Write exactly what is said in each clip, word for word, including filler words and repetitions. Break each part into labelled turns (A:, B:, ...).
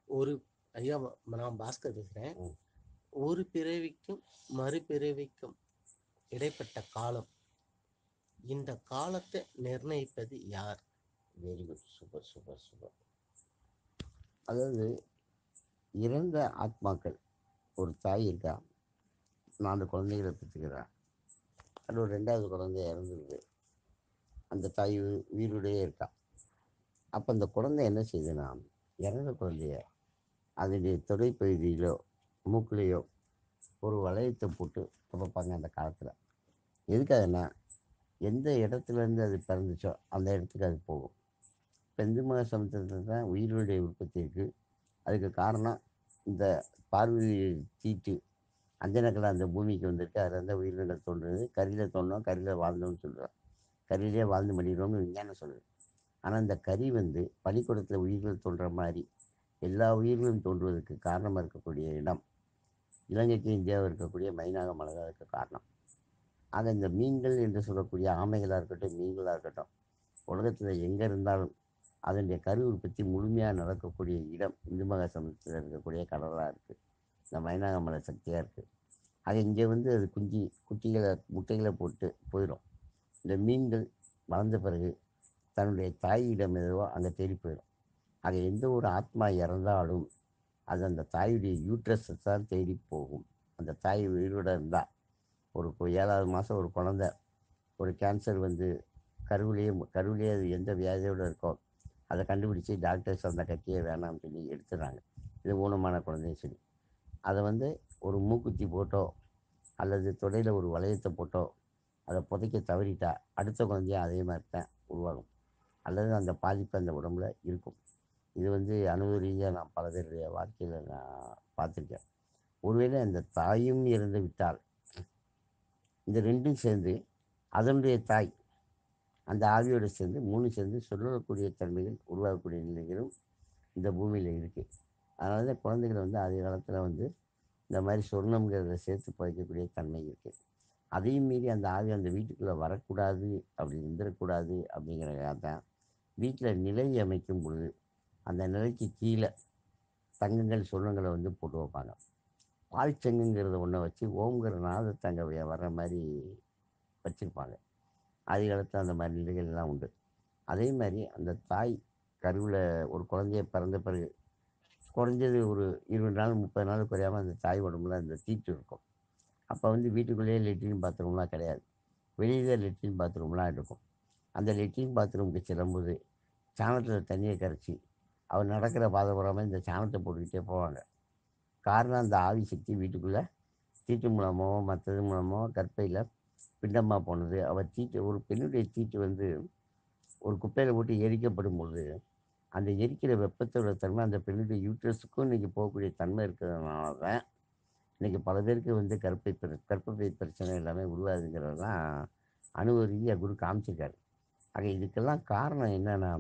A: ஒரு ஐயா வ நான் பாஸ்கர் பேசுறேன்.
B: ம்.
A: ஒரு பிறவிக்கும், மறுபிறவிக்கும் இடைப்பட்ட காலம். இந்த காலத்த நிர்ணயிப்பது யார்?
B: Very good. Super, super, super. அதாவது இறந்த ஆத்மாக்கள் ஒரு தாய் இருக்கா. நாலு குழந்தைகளை பெற்றுக்கிறேன். அது ஒரு ரெண்டாவது குழந்தை இறந்துருது. அந்த தாய் உ- உயிரோடயே இருக்கா. அப்போ அந்த குழந்தை என்ன செய்யுதுன்னா, இறந்த குழந்தைய அதனுடைய தொடைப்பகுதியிலோ மூக்குலேயோ ஒரு வளையத்தை போட்டு துடைப்பாங்க அந்த காலத்தில். எதுக்காகன்னா, எந்த இடத்துலேருந்து அது பிறந்துச்சோ அந்த இடத்துக்கு அது போகும். இப்போ இந்து மத சமுத்திரத்தில் தான் உயிர்களுடைய உற்பத்தி இருக்குது. அதுக்கு காரணம் இந்த பார்வை தீட்டு அஞ்சனக்கலை அந்த பூமிக்கு வந்திருக்கு. அதில் இருந்த உயிரினங்கள் தோன்றுது. கரியில் தோன்றோம், கரியில் வாழ்ந்தோம்னு சொல்கிறோம். கரியிலே வாழ்ந்து மடிகிறோம்னு விஞ்ஞானம் சொல்லுது. ஆனால் இந்த கரி வந்து பனிக்கூடத்தில் உயிர்கள் தோன்ற மாதிரி எல்லா உயிர்களும் தோன்றுவதற்கு காரணமாக இருக்கக்கூடிய இடம் இலங்கைக்கு இந்தியாவில் இருக்கக்கூடிய மைனாக மலை தான் இருக்க காரணம். ஆக இந்த மீன்கள் என்று சொல்லக்கூடிய ஆமைகளாக இருக்கட்டும், மீன்களாக இருக்கட்டும், உலகத்தில் எங்கே இருந்தாலும் அதனுடைய கரு உற்பத்தி முழுமையாக நடக்கக்கூடிய இடம் இந்து மகா சமுத்திரத்தில் இருக்கக்கூடிய கடலாக இருக்குது. இந்த மைனாக மலை சக்தியாக இருக்குது. ஆக இங்கே வந்து அது குஞ்சு குட்டிகளை முட்டைகளை போட்டு போயிடும். இந்த மீன்கள் வளர்ந்த பிறகு தன்னுடைய தாயிடம் எதுவோ அங்கே தேடி போயிடும். ஆக எந்த ஒரு ஆத்மா இறந்தாலும் அது அந்த தாயுடைய யூட்ரஸை தான் தேடி போகும். அந்த தாய் உயிரோட இருந்தால் ஒரு கு- ஏழாவது மாதம் ஒரு குழந்தை ஒரு கேன்சர் வந்து கருவிலேயே கருவிலேயே அது எந்த வியாதியோடு இருக்கோ அதை கண்டுபிடிச்சி டாக்டர்ஸ் அந்த கட்டியை வேணாம்னு சொல்லி எடுத்துடுறாங்க. இது ஊனமான குழந்தைன்னு சொல்லி அதை வந்து ஒரு மூக்குத்தி போட்டோ அல்லது தொடையில் ஒரு வளையத்தை போட்டோ அதை புதைக்க தவறிட்டா அடுத்த குழந்தைய அதே மாதிரி தான் உருவாகும். அல்லது அந்த பாதிப்பு அந்த உடம்புல இருக்கும். இது வந்து அனுபவ ரீதியாக நான் பல பேருடைய வாழ்க்கையில் நான் பார்த்துருக்கேன். ஒருவேளை அந்த தாயும் இறந்து விட்டால் இந்த ரெண்டும் சேர்ந்து அதனுடைய தாய் அந்த ஆவியோடு சேர்ந்து மூணு சேர்ந்து சொல்லக்கூடிய தன்மைகள் உருவாகக்கூடிய நிலைகளும் இந்த பூமியில் இருக்குது. அதனால தான் குழந்தைகளை வந்து அதே காலத்தில் வந்து இந்த மாதிரி சொர்ணம்ங்கிறத சேர்த்து புதைக்கக்கூடிய தன்மை இருக்குது. அதையும் மீறி அந்த ஆவி அந்த வீட்டுக்குள்ளே வரக்கூடாது, அப்படி இருந்துடக்கூடாது அப்படிங்கிறக்காக தான் வீட்டில் நிலை அமைக்கும் பொழுது அந்த நிலைக்கு கீழே தங்கங்கள் சொர்ணங்களை வந்து போட்டு வைப்பாங்க. பால் சங்குங்கிறத ஒன்றை வச்சு ஓம்ங்கிற நாதத்தை அங்கே வர்ற மாதிரி வச்சுருப்பாங்க. ஆதி காலத்தில் அந்த மாதிரி நிலைகள்லாம் உண்டு. அதே மாதிரி அந்த தாய் கருவில் ஒரு குழந்தைய பிறந்த பிறகு குறைஞ்சது ஒரு இருபது நாள் முப்பது நாள் குறையாமல் அந்த தாய் உடம்புல அந்த தீட்டு இருக்கும். அப்போ வந்து வீட்டுக்குள்ளேயே லெட்ரின் பாத்ரூம்லாம் கிடையாது. வெளியே லெட்ரின் பாத்ரூம்லாம் இருக்கும். அந்த லெட்ரின் பாத்ரூமுக்கு செல்லும்போது சாணத்தில் தண்ணியை கரைச்சி அவர் நடக்கிற பாதை போகாமல் இந்த சாணத்தை போட்டுக்கிட்டே போவாங்க. காரணம் அந்த ஆவி சக்தி வீட்டுக்குள்ளே தீட்டு மூலமோ மற்றது மூலமோ கற்பையில் பிண்டமாக போனது. அவர் தீட்டு ஒரு பெண்ணுடைய தீட்டு வந்து ஒரு குப்பையில் போட்டு எரிக்கப்படும் பொழுது அந்த எரிக்கிற வெப்பத்தோட தன்மை அந்த பெண்ணுடைய யூட்ரஸுக்கும் இன்றைக்கி போகக்கூடிய தன்மை இருக்கிறதுனால தான் இன்றைக்கி பல பேருக்கு வந்து கற்பை பிர கற்பப்பை பிரச்சனை எல்லாமே உருவாதுங்கிறது தான் அனுபவ ரீதியாக குரு காமிச்சிருக்காரு. ஆக இதுக்கெல்லாம் காரணம் என்னென்னா,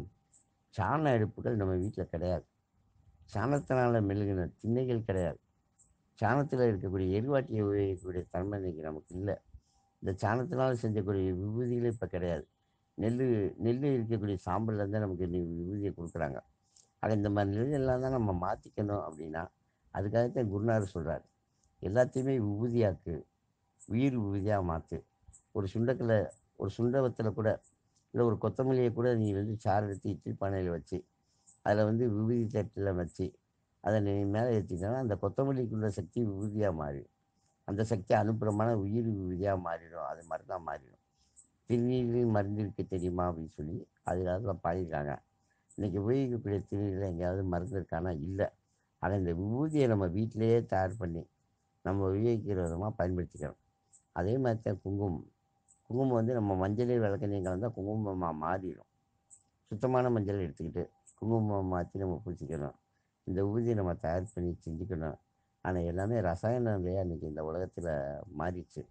B: சாண அடுப்புகள் நம்ம வீட்டில் கிடையாது. சாணத்தினால் மெழுகின திண்ணைகள் கிடையாது. சாணத்தில் இருக்கக்கூடிய எரிவாட்டியை உபயோகிக்கக்கூடிய தன்மை இன்றைக்கி நமக்கு இல்லை. இந்த சாணத்தினால் செஞ்சக்கூடிய விபூதிகளும் இப்போ கிடையாது. நெல் நெல் இருக்கக்கூடிய சாம்பல்லேருந்து நமக்கு இன்னைக்கு விபூதியை கொடுக்குறாங்க. ஆக இந்த மாதிரி நிலையெல்லாம் தான் நம்ம மாற்றிக்கணும் அப்படின்னா அதுக்காகத்தான் குருநாதர் சொல்கிறார், எல்லாத்தையுமே விபூதியாக்கு, உயிர் விபூதியாக மாற்று. ஒரு சுண்டக்கில் ஒரு சுண்டவத்தில் கூட இல்லை ஒரு கொத்தமல்லியை கூட நீ வந்து சாறு எடுத்து இட்லி பானையில் வச்சு அதில் வந்து விபூதி தட்டில் வச்சு அதை நீ மேலே ஏற்றிட்டோன்னா அந்த கொத்தமல்லிக்குள்ள சக்தி விபூதியாக மாறிடும். அந்த சக்தி அனுப்புறமான உயிர் விபூதியாக மாறிடும். அது மாதிரி தான் மாறிடும். திருநீரில் மருந்து இருக்க தெரியுமா அப்படின்னு சொல்லி அது காலத்தில் பாடியிருக்காங்க. இன்றைக்கி உபயோகிக்கக்கூடிய திருநீரில் எங்கேயாவது மருந்து இருக்கானா? இல்லை. ஆனால் இந்த விபூதியை நம்ம வீட்டிலேயே தயார் பண்ணி நம்ம உபயோகிக்கிற விதமாக பயன்படுத்திக்கிறோம். அதே மாதிரி தான் குங்குமம். குங்குமம் வந்து நம்ம மஞ்சளே விளக்கெண்ணெய் கலந்தால் குங்குமமாக மாறிடும். சுத்தமான மஞ்சள் எடுத்துக்கிட்டு குங்குமமாக மாற்றி நம்ம பூசிக்கணும். இந்த விபூதியை நம்ம தயார் பண்ணி செஞ்சுக்கணும். ஆனால் எல்லாமே ரசாயன நிலையாக இன்றைக்கி இந்த உலகத்தில் மாறிடுச்சு.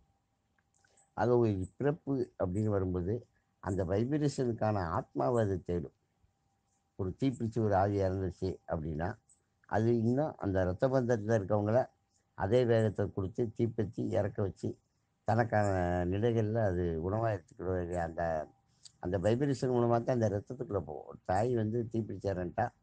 B: ஆக ஒரு பிறப்பு அப்படின்னு வரும்போது அந்த வைப்ரேஷனுக்கான ஆத்மாவை அது தேடும். ஒரு தீப்பிடிச்சு ஒரு ஆவி இறந்துச்சு அப்படின்னா அது இன்னும் அந்த இரத்த பந்தத்தில் இருக்கவங்கள அதே வேகத்தை கொடுத்து தீப்பற்றி இறக்க வச்சு தனக்கான நிலைகளில் அது உணவாக எடுத்துக்கிற அந்த அந்த வைப்ரேஷன் மூலமாக தான் அந்த ரத்தத்துக்குள்ளே போகும். ஒரு தாய் வந்து தீப்பிடிச்சாரன்ட்டா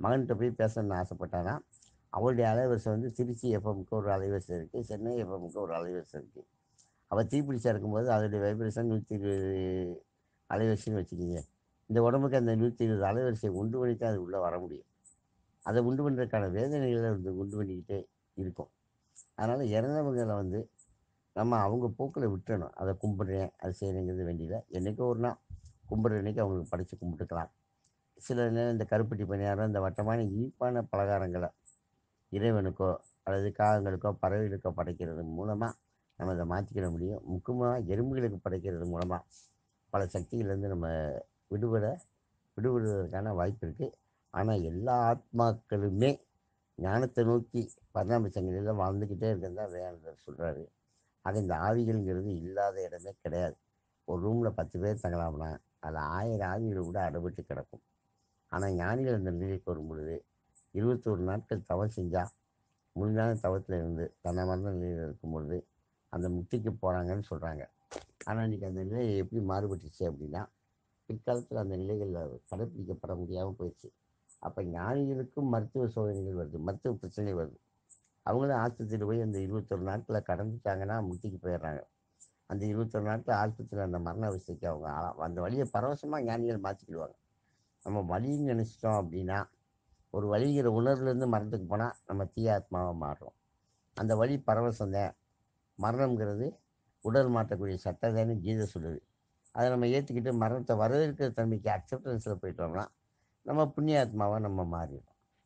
B: மகன்கிட்ட போய் பேசணும்னு ஆசைப்பட்டானா, அவளுடைய அலைவரிசை வந்து திருச்சி எஃப்எம்க்கு ஒரு அலைவரிசை இருக்குது, சென்னை எஃப்எம்க்கு ஒரு அலைவரிசை இருக்குது. அவள் தீப்பிடிச்சா இருக்கும்போது அதோடைய வைப்ரேஷன் நூற்றி இருபது அலைவரிசைன்னு வச்சுக்கிங்க. இந்த உடம்புக்கு அந்த நூற்றி இருபது அலைவரிசையை உண்டு பண்ணி தான் அது உள்ளே வர முடியும். அதை உண்டு பண்ணுறதுக்கான வேதனைகளை வந்து உண்டு பண்ணிக்கிட்டே இருக்கும். அதனால் இறந்தவங்களை வந்து நம்ம அவங்க போக்கில் விட்டுறணும். அதை கும்பிட்றேன், அது செய்கிறேங்கிறது வேண்டியதில்லை. என்றைக்கோ ஒரு நாள் கும்பிட்ற அன்னைக்கு அவங்களுக்கு படைச்சு கும்பிட்டுக்கலாம். சில நேரம் இந்த கருப்பட்டி பணியாரம், இந்த வட்டமான இனிப்பான பலகாரங்களை இறைவனுக்கோ அல்லது காகங்களுக்கோ பறவைகளுக்கோ படைக்கிறது மூலமாக நம்ம அதை மாற்றிக்கிட முடியும். முக்கியமாக எறும்புகளுக்கு படைக்கிறது மூலமாக பல சக்திகள்லேருந்து நம்ம விடுபட விடுபடுவதற்கான வாய்ப்பு இருக்குது. ஆனால் எல்லா ஆத்மாக்களுமே ஞானத்தை நோக்கி பரிணாம சங்கிலியில் வாழ்ந்துக்கிட்டே இருக்கிறது தான் வேதாந்தர் சொல்கிறாரு. ஆக இந்த ஆவிகள்ங்கிறது இல்லாத இடமே கிடையாது. ஒரு ரூமில் பத்து பேர் தங்கலாம்னா அதில் ஆயிரம் ஆவிகளை கூட அடைபட்டு கிடக்கும். ஆனால் ஞானிகள் அந்த நிலைக்கு வரும் பொழுது இருபத்தோரு நாட்கள் தவம் செஞ்சால் முழுமையான தவத்தில் இருந்து தன்னை மறந்த நிலையில் இருக்கும் பொழுது அந்த முக்திக்கு போகிறாங்கன்னு சொல்கிறாங்க. ஆனால் இன்றைக்கி அந்த நிலை எப்படி மாறுபட்டுச்சு அப்படின்னா, பிற்காலத்தில் அந்த நிலைகளில் கடைப்பிடிக்கப்பட முடியாமல் போயிடுச்சு. அப்போ ஞானிகளுக்கும் மருத்துவ சோதனைகள் வருது, மருத்துவ பிரச்சனை வருது. அவங்களும் ஆஸ்பத்திரியில் போய் அந்த இருபத்தொரு நாட்களை கடந்துட்டாங்கன்னா முக்திக்கு போயிடுறாங்க. அந்த இருபத்தொரு நாட்கள் ஆஸ்பத்திரியில் அந்த மரண அவஸ்தைக்கு அவங்க ஆளா- அந்த வழியை பரவசமாக ஞானிகள் மாற்றிக்கிடுவாங்க. நம்ம வலின்னு நினச்சிட்டோம் அப்படின்னா, ஒரு வலிங்கிற உணர்வுலேருந்து மரணத்துக்கு போனால் நம்ம தீய ஆத்மாவாக மாறுறோம். அந்த வழி பரவசம் தான். மரணம்ங்கிறது உடல் மாற்றக்கூடிய சட்டதான்னு கீதை சொல்லுது. அதை நம்ம ஏற்றுக்கிட்டு மரணத்தை வரவேற்கிற தன்மைக்கு அக்செப்டன்ஸில் போயிட்டோம்னா நம்ம புண்ணிய ஆத்மாவை நம்ம மாறிடும்.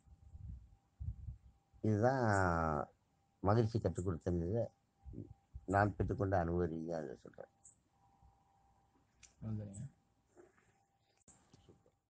B: இதுதான் மகிழ்ச்சி கற்றுக் கொடுத்தது. நான் பெற்றுக்கொண்ட அனுபவ ரீதியாக அதை சொல்கிறேன்.
C: நல்லதுங்க.